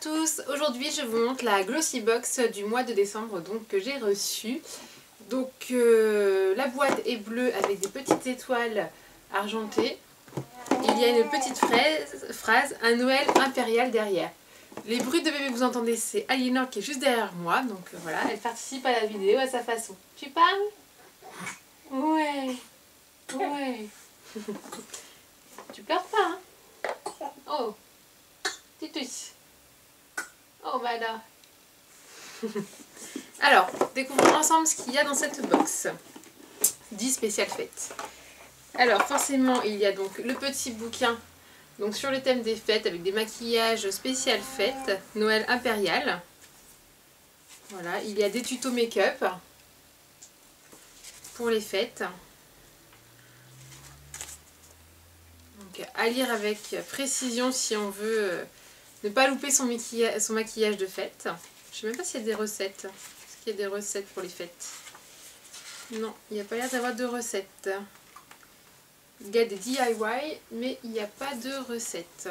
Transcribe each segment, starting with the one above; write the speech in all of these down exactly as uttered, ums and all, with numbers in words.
tous, aujourd'hui je vous montre la Glossy Box du mois de décembre donc, que j'ai reçue. Donc euh, la boîte est bleue avec des petites étoiles argentées. Il y a une petite fraise, phrase, un Noël impérial derrière. Les bruits de bébé que vous entendez, c'est Aliénor qui est juste derrière moi. Donc euh, voilà, elle participe à la vidéo à sa façon. Tu parles? Ouais. Ouais. Tu pleures pas, hein? Oh. Titus. Oh bah là. Alors, découvrons ensemble ce qu'il y a dans cette box. dix spéciales fêtes. Alors forcément, il y a donc le petit bouquin donc sur le thème des fêtes avec des maquillages spéciales fêtes, Noël impérial. Voilà, il y a des tutos make-up pour les fêtes. Donc à lire avec précision si on veut ne pas louper son maquillage, son maquillage de fête. Je ne sais même pas s'il y a des recettes. Est-ce qu'il y a des recettes pour les fêtes? Non, il n'y a pas l'air d'avoir de recettes. Il y a des D I Y, mais il n'y a pas de recettes.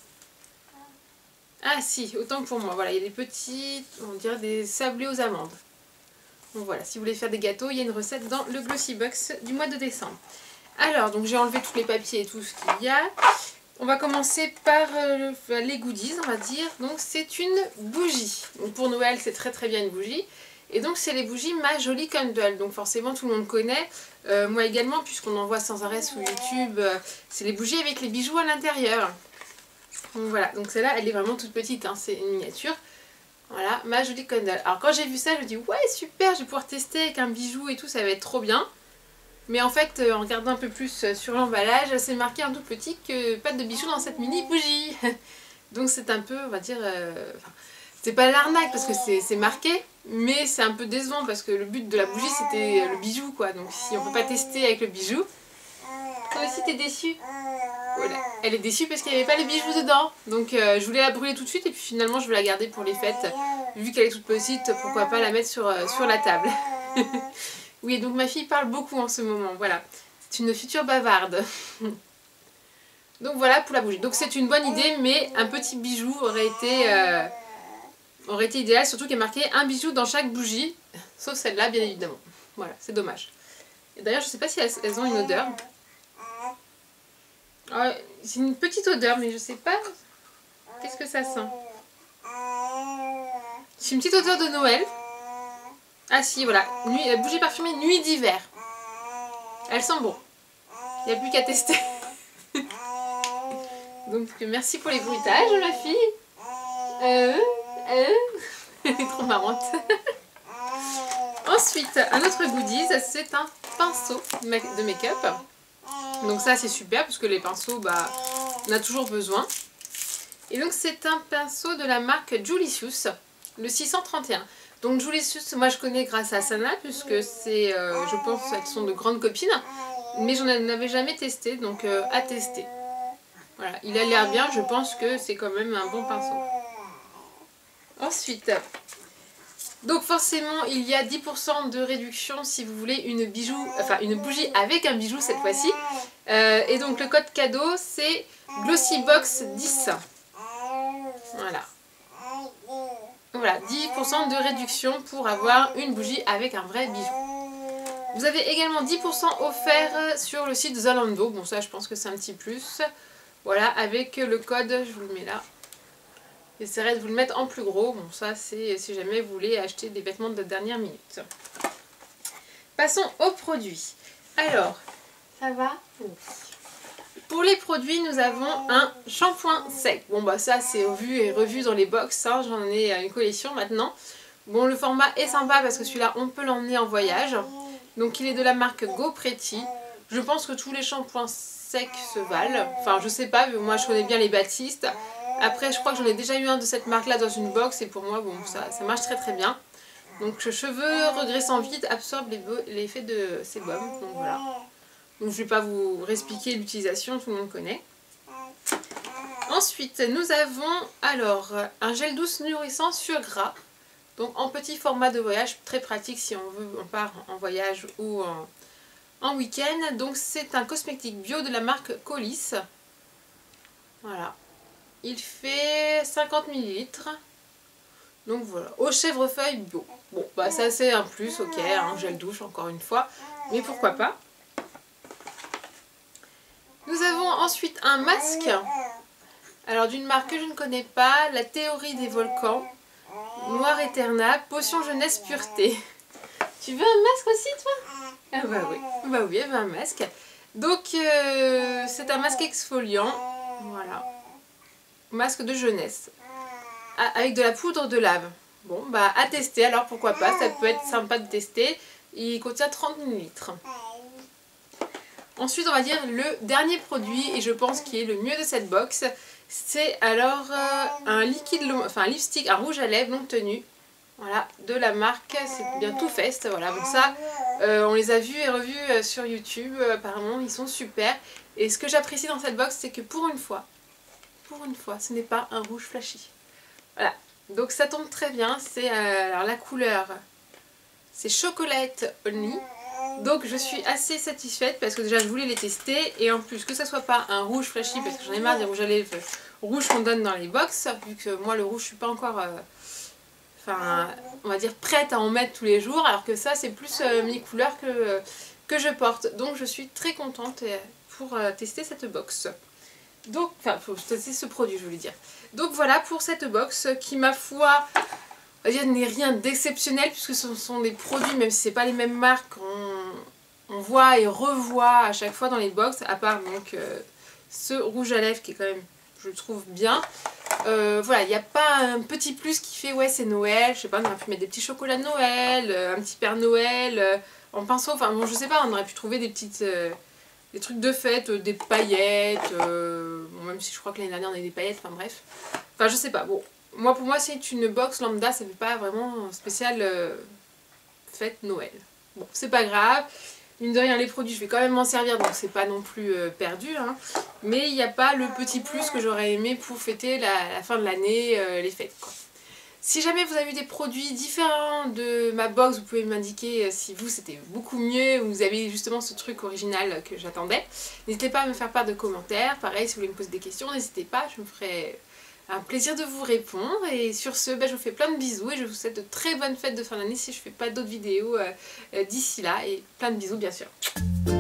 Ah si, autant que pour moi. Voilà, il y a des petits, on dirait des sablés aux amandes. Donc voilà, si vous voulez faire des gâteaux, il y a une recette dans le Glossy Box du mois de décembre. Alors, donc j'ai enlevé tous les papiers et tout ce qu'il y a. On va commencer par euh, les goodies, on va dire. Donc c'est une bougie. Donc pour Noël, c'est très très bien une bougie. Et donc c'est les bougies Ma Jolie Candle. Donc forcément tout le monde connaît. Euh, moi également, puisqu'on en voit sans arrêt sur YouTube. Euh, c'est les bougies avec les bijoux à l'intérieur. Donc voilà, donc celle-là, elle est vraiment toute petite. Hein, c'est une miniature. Voilà, Ma Jolie Candle. Alors quand j'ai vu ça, je me dis ouais super, je vais pouvoir tester avec un bijou et tout, ça va être trop bien. Mais en fait, en regardant un peu plus sur l'emballage, c'est marqué en tout petit que pas de bijoux dans cette mini bougie. Donc c'est un peu, on va dire, euh, enfin, c'est pas l'arnaque parce que c'est marqué, mais c'est un peu décevant parce que le but de la bougie c'était le bijou quoi. Donc si on peut pas tester avec le bijou, toi aussi t'es déçue. Voilà. Elle est déçue parce qu'il n'y avait pas les bijoux dedans. Donc euh, je voulais la brûler tout de suite et puis finalement je vais la garder pour les fêtes. Vu qu'elle est toute petite, pourquoi pas la mettre sur, euh, sur la table. Oui, donc ma fille parle beaucoup en ce moment, voilà. C'est une future bavarde. Donc voilà pour la bougie. Donc c'est une bonne idée, mais un petit bijou aurait été, euh, aurait été idéal, surtout qu'il y a marqué un bijou dans chaque bougie, sauf celle-là, bien évidemment. Voilà, c'est dommage. Et d'ailleurs, je ne sais pas si elles, elles ont une odeur. Oh, c'est une petite odeur, mais je ne sais pas. Qu'est-ce que ça sent? C'est une petite odeur de Noël. Ah si, voilà, nuit, la bougie parfumée nuit d'hiver. Elle sent bon. Il n'y a plus qu'à tester. Donc merci pour les bruitages, ma fille. Euh, euh. Elle est trop marrante. Ensuite, un autre goodies, c'est un pinceau de make-up. Donc ça c'est super parce que les pinceaux, bah, on a toujours besoin. Et donc c'est un pinceau de la marque Julicius, le six cent trente et un. Donc Julicius, moi je connais grâce à Sana, puisque c'est, euh, je pense qu'elles sont de grandes copines, mais je n'en avais jamais testé, donc euh, à tester. Voilà, il a l'air bien, je pense que c'est quand même un bon pinceau. Ensuite, donc forcément il y a dix pour cent de réduction si vous voulez une, bijou, enfin, une bougie avec un bijou cette fois-ci. Euh, et donc le code cadeau c'est Glossy Box dix. Voilà. Voilà, dix pour cent de réduction pour avoir une bougie avec un vrai bijou. Vous avez également dix pour cent offert sur le site Zalando. Bon ça je pense que c'est un petit plus. Voilà, avec le code, je vous le mets là. J'essaierai de vous le mettre en plus gros. Bon ça c'est si jamais vous voulez acheter des vêtements de dernière minute. Passons aux produits. Alors, ça va? Pour les produits, nous avons un shampoing sec. Bon bah ça c'est vu et revu dans les box, hein. J'en ai une collection maintenant. Bon le format est sympa parce que celui-là on peut l'emmener en voyage. Donc il est de la marque Go Pretty. Je pense que tous les shampoings secs se valent. Enfin je sais pas, moi je connais bien les Baptiste. Après je crois que j'en ai déjà eu un de cette marque là dans une box et pour moi bon ça, ça marche très très bien. Donc cheveux regraissant vite absorbe l'effet de sébum. Donc voilà. Donc je ne vais pas vous réexpliquer l'utilisation, tout le monde connaît. Ensuite, nous avons alors un gel douce nourrissant sur gras. Donc en petit format de voyage, très pratique si on veut, on part en voyage ou en, en week-end. Donc c'est un cosmétique bio de la marque Colis. Voilà. il fait cinquante millilitres. Donc voilà, au chèvrefeuille bio. Bon, bah ça c'est un plus, ok, hein, gel douche encore une fois, mais pourquoi pas. Nous avons ensuite un masque, alors d'une marque que je ne connais pas, la théorie des volcans, Noir Eterna, potion jeunesse pureté. Tu veux un masque aussi toi? Ah bah oui, bah oui, elle veut un masque. Donc euh, c'est un masque exfoliant, voilà, masque de jeunesse, avec de la poudre de lave. Bon bah à tester, alors pourquoi pas, ça peut être sympa de tester. Il contient trente millilitres. Ensuite on va dire le dernier produit, et je pense qu'il est le mieux de cette box, c'est alors euh, un liquide, enfin un lipstick, un rouge à lèvres longue tenue. Voilà, de la marque, c'est bien Too Faced, voilà, donc ça, euh, on les a vus et revus euh, sur YouTube, euh, apparemment ils sont super. Et ce que j'apprécie dans cette box, c'est que pour une fois, pour une fois, ce n'est pas un rouge flashy. Voilà, donc ça tombe très bien, c'est, euh, alors la couleur, c'est Chocolate Only. Donc je suis assez satisfaite parce que déjà je voulais les tester, et en plus que ça soit pas un rouge flashy, parce que j'en ai marre des rouges à lèvres rouges qu'on donne dans les box, vu que moi le rouge je suis pas encore... Euh, Enfin, on va dire prête à en mettre tous les jours, alors que ça c'est plus euh, mes couleurs que, euh, que je porte. Donc je suis très contente pour euh, tester cette box. Donc, enfin pour tester ce produit je voulais dire. Donc voilà pour cette box qui, ma foi, on va dire n'est rien d'exceptionnel, puisque ce sont des produits, même si c'est pas les mêmes marques, on, on voit et revoit à chaque fois dans les box, à part donc euh, ce rouge à lèvres qui est quand même, je le trouve bien. Euh, voilà, il n'y a pas un petit plus qui fait ouais c'est Noël, je sais pas, on aurait pu mettre des petits chocolats de Noël, euh, un petit Père Noël, euh, en pinceau, enfin bon je sais pas, on aurait pu trouver des petites, euh, des trucs de fête, euh, des paillettes, euh, bon, même si je crois que l'année dernière on avait des paillettes, enfin bref, enfin je sais pas, bon, moi pour moi c'est une box lambda, ça fait pas vraiment spécial euh, fête Noël, bon c'est pas grave. Mine de rien, les produits, je vais quand même m'en servir, donc c'est pas non plus euh, perdu. Hein. Mais il n'y a pas le petit plus que j'aurais aimé pour fêter la, la fin de l'année, euh, les fêtes, quoi. Si jamais vous avez des produits différents de ma box, vous pouvez m'indiquer si vous c'était beaucoup mieux, ou vous avez justement ce truc original que j'attendais. N'hésitez pas à me faire part de commentaires. Pareil, si vous voulez me poser des questions, n'hésitez pas, je me ferai un plaisir de vous répondre. Et sur ce, ben, je vous fais plein de bisous et je vous souhaite de très bonnes fêtes de fin d'année si je ne fais pas d'autres vidéos euh, euh, d'ici là. Et plein de bisous bien sûr.